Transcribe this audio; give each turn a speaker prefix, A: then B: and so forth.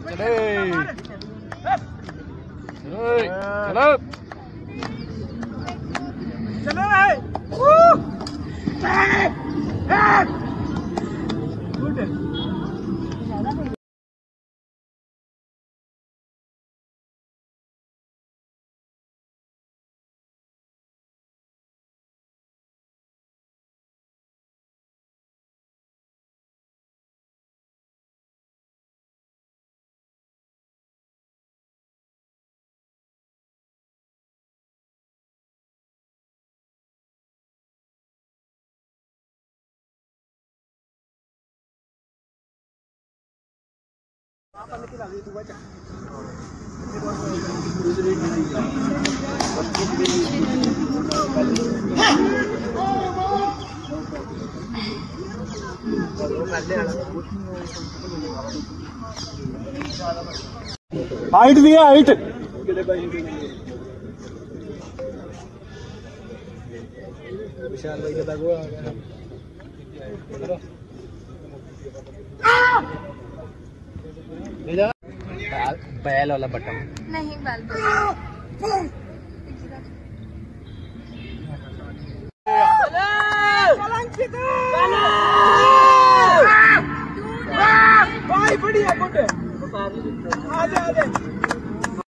A: height भी है height विशाल भाई का बैल वाला बटन
B: नहीं बैल
A: भाई बढ़िया गुड आजा आजा